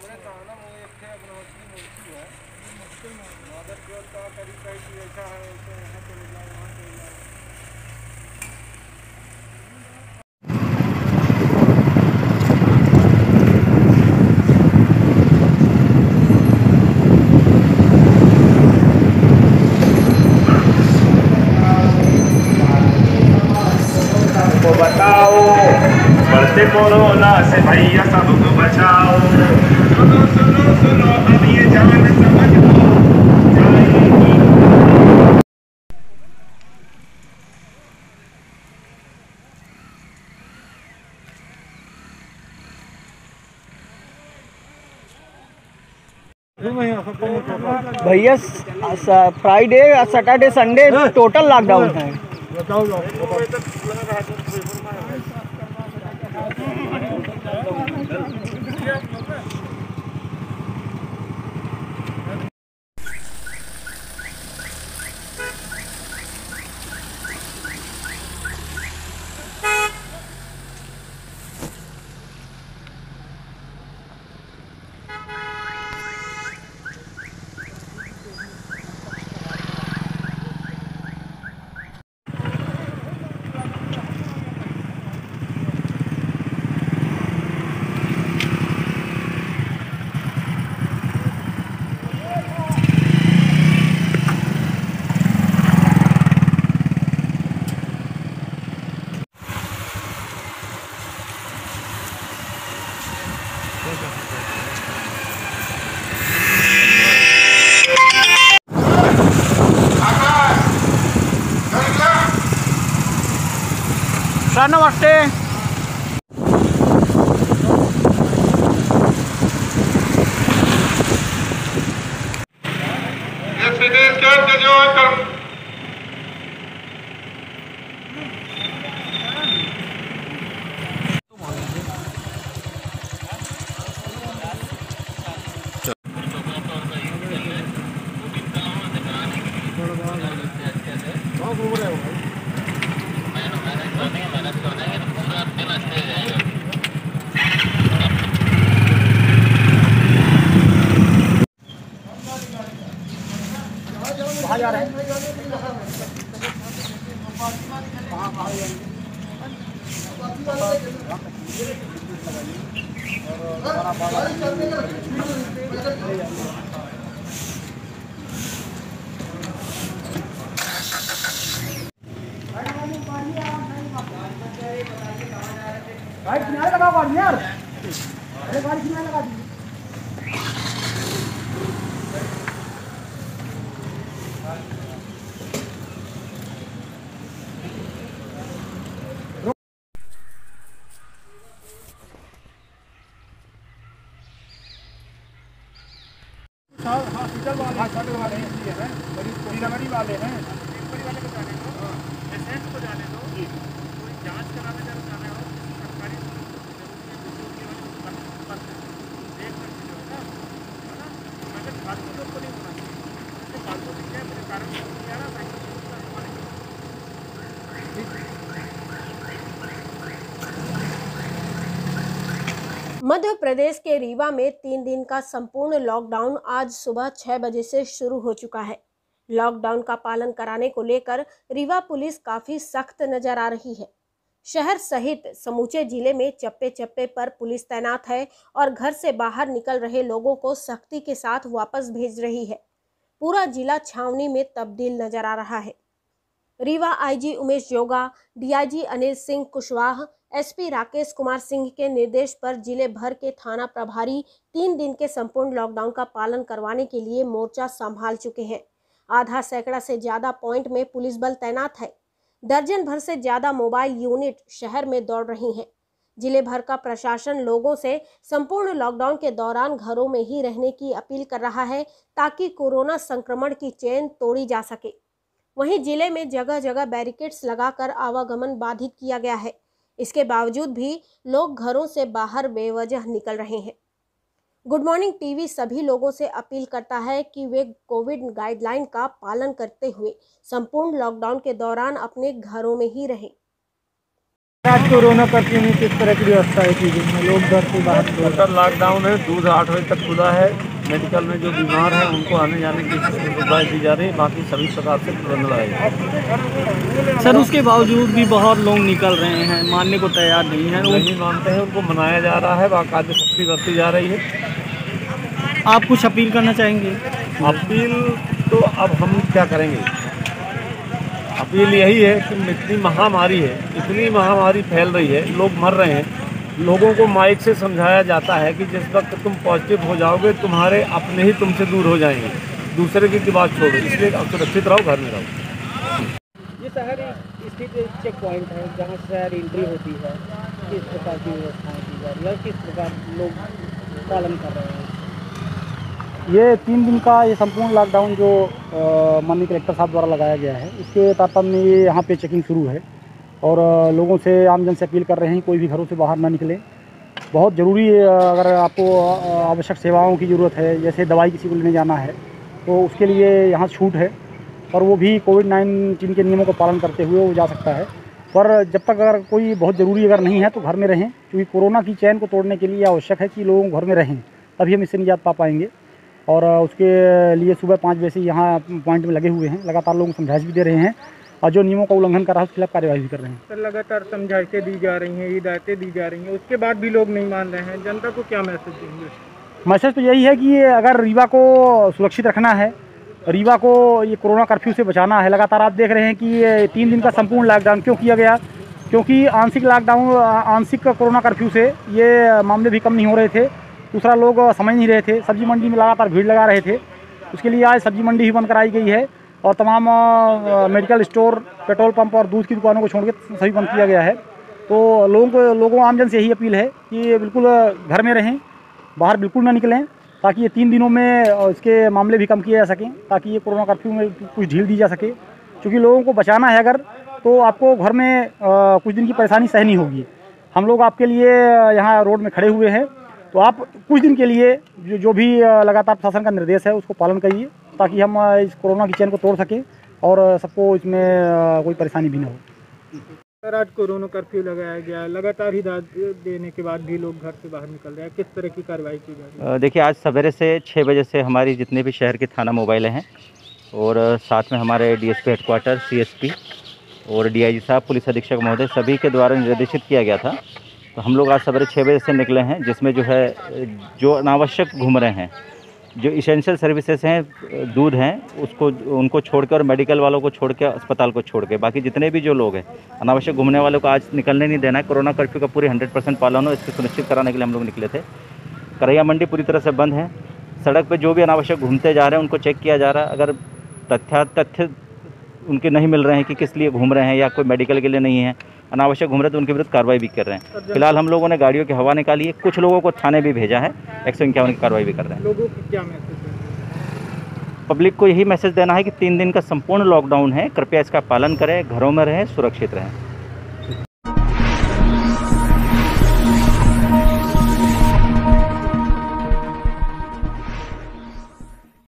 हमने कहा ना वो एक थे अपना मूर्ति है मदर केयर का तरीका ही ऐसा है वैसे यहाँ चले जाओ वहाँ चले जाओ। को बताओ बढ़ते कोरोना से भैया सबको बचाओ। सुनो सुनो सुनो अब ये जान समझ लो जाएगी। भैया Friday Saturday Sunday total lockdown है। सर नमस्ते। कहाँ जा रहे हैं? गाड़ी किनारे लगाओ गाड़ी यार, अरे गाड़ी किनारे लगा दी। हॉस्पिटल वाले हैं, सीतामढ़ी वाले हैं, वाले को जाने दो, पेशेंट को जाने दो, कोई जांच कराने जाना हो सरकारी देख सकते हो ना, है ना, मगर फालतू लोग को नहीं होना चाहिए, फालतू दिख जाए मेरे कारण मध्य प्रदेश के रीवा में 3 दिन का संपूर्ण लॉकडाउन आज सुबह 6 बजे से शुरू हो चुका है। लॉकडाउन का पालन कराने को लेकर रीवा पुलिस काफी सख्त नजर आ रही है। शहर सहित समूचे जिले में चप्पे चप्पे पर पुलिस तैनात है और घर से बाहर निकल रहे लोगों को सख्ती के साथ वापस भेज रही है। पूरा जिला छावनी में तब्दील नजर आ रहा है। Rewa IG Umesh Joga, DIG Anil Singh Kushwaha, SP Rakesh Kumar Singh के निर्देश पर जिले भर के थाना प्रभारी 3 दिन के संपूर्ण लॉकडाउन का पालन करवाने के लिए मोर्चा संभाल चुके हैं। आधा सैकड़ा से ज्यादा पॉइंट में पुलिस बल तैनात है। दर्जन भर से ज्यादा मोबाइल यूनिट शहर में दौड़ रही हैं। जिले भर का प्रशासन लोगों से संपूर्ण लॉकडाउन के दौरान घरों में ही रहने की अपील कर रहा है ताकि कोरोना संक्रमण की चेन तोड़ी जा सके। वहीं जिले में जगह जगह बैरिकेड्स लगाकर आवागमन बाधित किया गया है। इसके बावजूद भी लोग घरों से बाहर बेवजह निकल रहे हैं। गुड मॉर्निंग टीवी सभी लोगों से अपील करता है कि वे कोविड गाइडलाइन का पालन करते हुए संपूर्ण लॉकडाउन के दौरान अपने घरों में ही रहें। आज कोरोना कर्फ्यू में किस तरह की व्यवस्था है की गई है? लोग घर से बाहर टोटल लॉकडाउन है। दूध 8 बजे तक खुला है। मेडिकल में जो बीमार हैं उनको आने जाने की सुविधा दी जा रही है। बाकी सभी प्रकार से प्रबंध रहेगा। सर उसके बावजूद भी बहुत लोग निकल रहे हैं, मानने को तैयार नहीं है। नहीं मानते हैं, उनको मनाया जा रहा है, बाकायदे सख्ती बरती जा रही है। आप कुछ अपील करना चाहेंगे? अपील तो अब हम क्या करेंगे। अपील यही है कि इतनी महामारी है, इतनी महामारी फैल रही है, लोग मर रहे हैं। लोगों को माइक से समझाया जाता है कि जिस वक्त तुम पॉजिटिव हो जाओगे तुम्हारे अपने ही तुमसे दूर हो जाएंगे, दूसरे की बात छोड़ो। इसलिए आप सुरक्षित रहो, घर में रहो। ये शहर स्थित एक चेक पॉइंट है जहाँ शहर एंट्री होती है। किस प्रकार की व्यवस्थाएं की जा रही है, किस प्रकार लोग पालन कर रहे हैं? ये 3 दिन का ये संपूर्ण लॉकडाउन जो माननीय कलेक्टर साहब द्वारा लगाया गया है, इसके तारतम्य में ये यहाँ पे चेकिंग शुरू है और लोगों से, आमजन से अपील कर रहे हैं कोई भी घरों से बाहर ना निकले। बहुत ज़रूरी है, अगर आपको आवश्यक सेवाओं की ज़रूरत है, जैसे दवाई किसी को लेने जाना है तो उसके लिए यहाँ छूट है और वो भी कोविड-19 के नियमों का पालन करते हुए वो जा सकता है। पर जब तक अगर कोई बहुत ज़रूरी अगर नहीं है तो घर में रहें, क्योंकि कोरोना की चैन को तोड़ने के लिए आवश्यक है कि लोग घर में रहें, तभी हम इससे निजात पा पाएंगे। और उसके लिए सुबह 5 बजे से यहाँ पॉइंट में लगे हुए हैं, लगातार लोगों को समझाइश भी दे रहे हैं और जो नियमों का उल्लंघन कर रहा है उसके खिलाफ कार्यवाही भी कर रहे हैं। सर लगातार समझाइशें दी जा रही हैं, हिदायतें दी जा रही हैं, उसके बाद भी लोग नहीं मान रहे हैं। जनता को क्या मैसेज देंगे? मैसेज तो यही है कि अगर रीवा को सुरक्षित रखना है, रीवा को ये कोरोना कर्फ्यू से बचाना है। लगातार आप देख रहे हैं कि ये 3 दिन का संपूर्ण लॉकडाउन क्यों किया गया, क्योंकि आंशिक लॉकडाउन, आंशिक कोरोना कर्फ्यू से ये मामले भी कम नहीं हो रहे थे। दूसरा, लोग समझ नहीं रहे थे, सब्जी मंडी में लगातार भीड़ लगा रहे थे। उसके लिए आज सब्जी मंडी ही बंद कराई गई है और तमाम मेडिकल स्टोर, पेट्रोल पंप और दूध की दुकानों को छोड़ के सभी बंद किया गया है। तो लोगों आमजन से यही अपील है कि बिल्कुल घर में रहें, बाहर बिल्कुल ना निकलें, ताकि ये 3 दिनों में इसके मामले भी कम किए जा सकें, ताकि ये कोरोना कर्फ्यू में कुछ ढील दी जा सके। क्योंकि लोगों को बचाना है अगर, तो आपको घर में कुछ दिन की परेशानी सहनी होगी। हम लोग आपके लिए यहाँ रोड में खड़े हुए हैं, तो आप कुछ दिन के लिए जो भी लगातार प्रशासन का निर्देश है उसको पालन करिए, ताकि हम इस कोरोना की चैन को तोड़ सकें और सबको इसमें कोई परेशानी भी ना हो। सर आज कोरोना कर्फ्यू लगाया गया, लगातार हिदायत देने के बाद भी लोग घर से बाहर निकल रहे हैं, किस तरह की कार्रवाई की जा रही है? देखिए, आज सवेरे से 6 बजे से हमारी जितने भी शहर के थाना मोबाइल हैं और साथ में हमारे डीएसपी हेडक्वार्टर, सीएसपी और डीआईजी साहब, पुलिस अधीक्षक महोदय, सभी के द्वारा निर्देशित किया गया था। तो हम लोग आज सवेरे 6 बजे से निकले हैं, जिसमें जो है जो अनावश्यक घूम रहे हैं, जो इसेंशियल सर्विसेज हैं, दूध हैं, उनको छोड़ के और मेडिकल वालों को छोड़ के, अस्पताल को छोड़ के, बाकी जितने भी जो लोग हैं अनावश्यक घूमने वालों को आज निकलने नहीं देना है। कोरोना कर्फ्यू का पूरी 100% पालन हो, इसको सुनिश्चित कराने के लिए हम लोग निकले थे। करैया मंडी पूरी तरह से बंद है। सड़क पे जो भी अनावश्यक घूमते जा रहे हैं उनको चेक किया जा रहा है। अगर तथ्य उनके नहीं मिल रहे हैं कि किस लिए घूम रहे हैं या कोई मेडिकल के लिए नहीं है, अनावश्यक घूम रहे तो उनके विरुद्ध कार्रवाई भी कर रहे हैं। फिलहाल हम लोगों ने गाड़ियों की हवा निकाली है, कुछ लोगों को थाने भी भेजा है, 151 की कार्रवाई भी कर रहे हैं। लोगों को क्या मैसेज देंगे? पब्लिक को यही मैसेज देना है कि 3 दिन का संपूर्ण लॉकडाउन है, कृपया इसका पालन करें, घरों में रहें, सुरक्षित रहें।